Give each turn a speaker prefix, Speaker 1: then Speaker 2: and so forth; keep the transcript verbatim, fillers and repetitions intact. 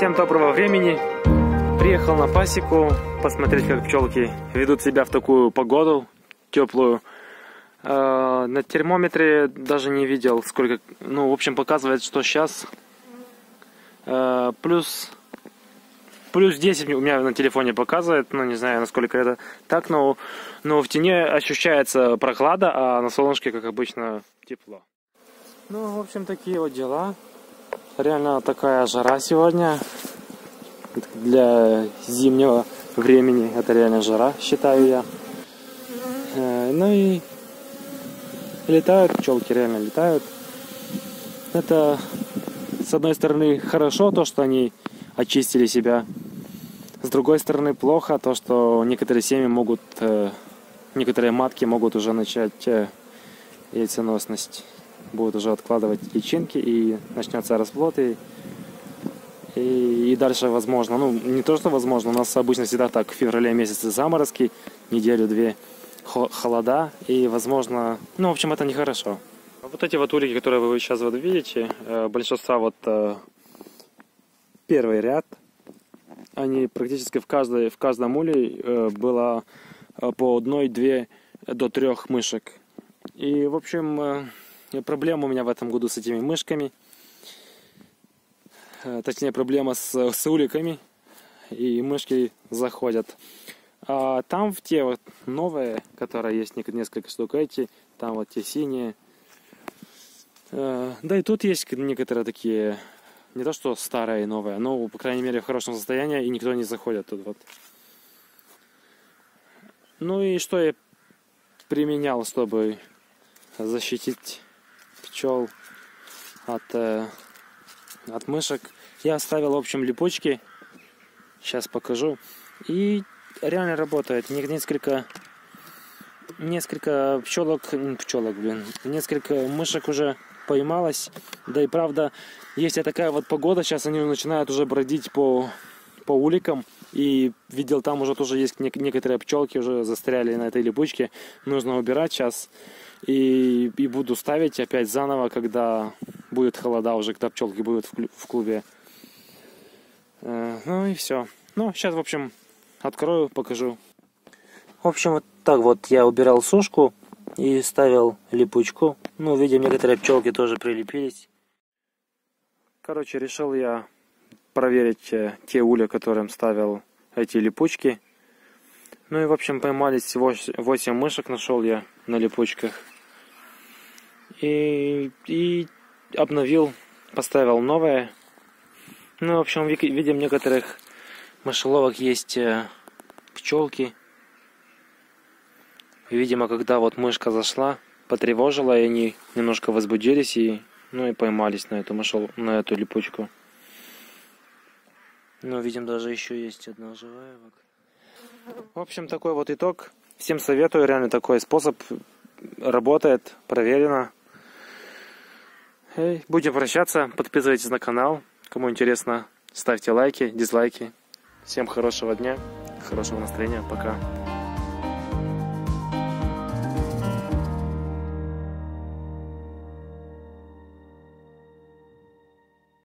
Speaker 1: Всем доброго времени. Приехал на пасеку посмотреть, как пчелки ведут себя в такую погоду теплую. Э, на термометре даже не видел, сколько. Ну, в общем, показывает, что сейчас э, плюс плюс десять у меня на телефоне показывает. Ну, не знаю, насколько это так, но, но в тени ощущается прохлада, а на солнышке, как обычно, тепло. Ну, в общем, такие вот дела. Реально такая жара сегодня. Для зимнего времени это реально жара, считаю я. Ну и летают пчелки, реально летают. Это, с одной стороны, хорошо, то, что они очистили себя. С другой стороны, плохо, то, что некоторые семьи могут, некоторые матки могут уже начать яйценосность. Будут уже откладывать личинки, и начнется расплод, и, и, и дальше возможно, ну не то что возможно, у нас обычно всегда так, в феврале месяце заморозки, неделю-две холода, и возможно, ну в общем это нехорошо. Вот эти вот улики, которые вы сейчас вот видите, большинство вот первый ряд, они практически в, каждой, в каждом уле было по одной, две до трех мышек. И в общем... Проблема у меня в этом году с этими мышками. Точнее, проблема с, с уликами. И мышки заходят. А там в те вот новые, которые есть несколько штук, эти, там вот те синие. Да и тут есть некоторые такие, не то что старые и новые, но, по крайней мере, в хорошем состоянии, и никто не заходит тут вот. Ну и что я применял, чтобы защитить пчел от, э, от мышек. Я оставил, в общем, липучки. Сейчас покажу. И реально работает. Несколько, несколько пчелок, пчелок, блин, несколько мышек уже поймалось. Да и правда, есть такая вот погода, сейчас они начинают уже бродить по, по уликам. И видел, там уже тоже есть некоторые пчелки уже застряли на этой липучке. Нужно убирать сейчас. И, и буду ставить опять заново, когда будет холода уже, когда пчелки будут в, в клубе. Э, ну и все. Ну, сейчас, в общем, открою, покажу. В общем, вот так вот я убирал сушку и ставил липучку. Ну, видим, некоторые пчелки тоже прилепились. Короче, решил я проверить те улья, которым ставил эти липучки. Ну и, в общем, поймались всего восемь мышек, нашел я на липучках. И, и обновил, поставил новое. Ну, в общем, видим, в некоторых мышеловок есть пчелки. И, видимо, когда вот мышка зашла, потревожила, и они немножко возбудились, и, ну, и поймались на эту мышел, на эту липучку. Ну, видим, даже еще есть одна живая. В общем, такой вот итог. Всем советую, реально такой способ работает, проверено. И будем прощаться, подписывайтесь на канал. Кому интересно, ставьте лайки, дизлайки. Всем хорошего дня, хорошего настроения, пока.